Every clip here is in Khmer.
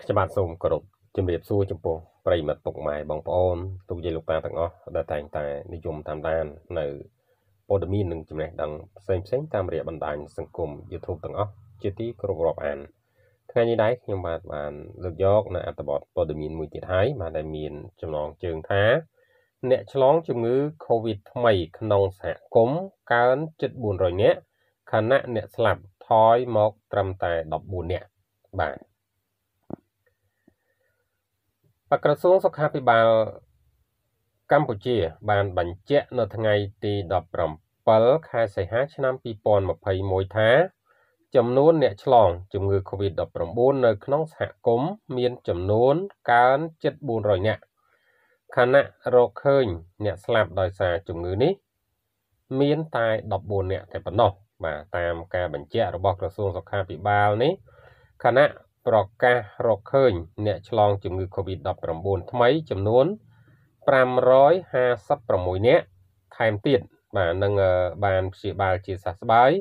Các bạn xung cổជំរាបសួរចំពោះប្រិយមិត្តពុកម៉ែបងប្អូនទូកយាយលោកតាទាំងអស់ដែលតែងតែនិយមតាមដាននៅព័ត៌មាននិងចំណេះដឹងផ្សេងៗតាមរយៈបណ្ដាញសង្គម YouTube ទាំងអស់ជាទីគោរពរាប់អានថ្ងៃនេះដែរខ្ញុំបានលើកយកនៅអត្ថបទព័ត៌មានមួយទៀតហើយបានដែលមានចំណងជើងថាអ្នកឆ្លងជំងឺ Kovid ថ្មីក្នុងសហគមន៍កើនជិត400នាក់ខណៈអ្នកស្លាប់ថយមកត្រឹមតែ14នាក់បាទក្រសួងសុខាភិបាលកម្ពុជាបានបញ្ជាក់នៅថ្ងៃទី17ខែសីហាឆ្នាំ2021ថាចំនួនអ្នកឆ្លងជំងឺ Covid-19 នៅក្នុងសហគមន៍មានចំនួនកើនជិត400នាក់ខណៈរកឃើញអ្នកស្លាប់ដោយសារជំងឺនេះមានតែ14នាក់តែប៉ុណ្ណោះបាទតាមការបញ្ជាក់របស់ក្រសួងសុខាភិបាលនេះខណៈប្រកាសរកឃើញអ្នកឆ្លងជំងឺ Covid-19 ថ្មីចំនួន556នាក់ថែមទៀតបាទនឹងបានព្យាបាលជាសះស្បើយ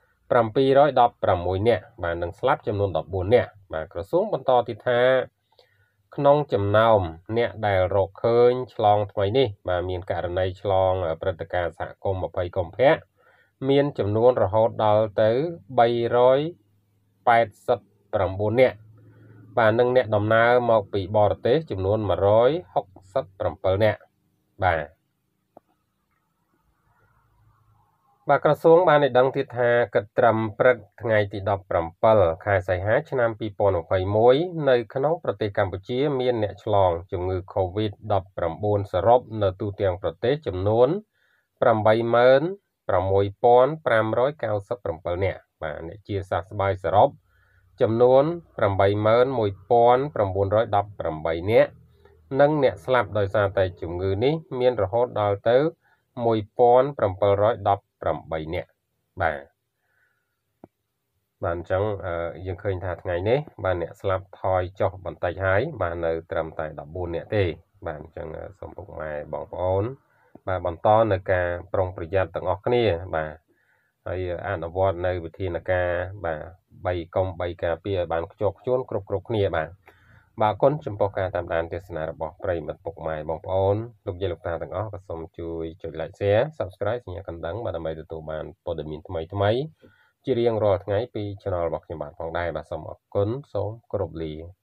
716នាក់បាទនឹងស្លាប់ចំនួន14នាក់បាទក្រសួងបន្តទៀតថាក្នុងចំណោមអ្នកដែលរកឃើញឆ្លងថ្មីនេះបាទមានករណីឆ្លងព្រឹត្តិការណ៍សហគមន៍20កុម្ភៈមានចំនួនរហូតដល់ទៅ389នាក់បាទនឹងអ្នកដំណើរមកពីបរទេសចំនួន167នាក់បាទក្រសួងបានឲ្យដឹងទៀតថាគិតត្រឹមព្រឹកថ្ងៃទី17ខែសីហាឆ្នាំ2021នៅក្នុងប្រទេសកម្ពុជាមានអ្នកឆ្លងជំងឺ Covid-19 សរុបនៅទូទាំងប្រទេសចំនួន86,597នាក់បាទអ្នកជាសះស្បើយសរុបចំនួន81,918នាក់និងអ្នកស្លាប់ដោយសារតែជំងឺនេះមានរហូតដល់ទៅ1718នាក់បាទអញ្ចឹងយើងឃើញថាថ្ងៃនេះបាទអ្នកស្លាប់ថយចុះបន្តិចហើយបាទនៅត្រឹមតែ14នាក់ទេបាទអញ្ចឹងសូមពុកម៉ែបងប្អូនបាទបន្តនៅការប្រុងប្រយ័ត្នទាំងអស់គ្នាបាទហើយអនុវត្តនៅវិធានការបាទ3កុំ3ការពារឲ្យបានខ្ជាប់ខ្ជួនគ្រប់គ្នាបាទអរគុណចំពោះការតាមដានទស្សនារបស់ប្រិយមិត្តពុកម៉ែបងប្អូនលោកយាយលោកតាទាំងអស់ក៏សូមជួយចុច Like Share Subscribe សញ្ញាកណ្ដឹងបាទដើម្បីទទួលបានព័ត៌មានថ្មីជារៀងរាល់ថ្ងៃពី Channel របស់ខ្ញុំបាទផងដែរបាទសូមអរគុណសូមគោរពលា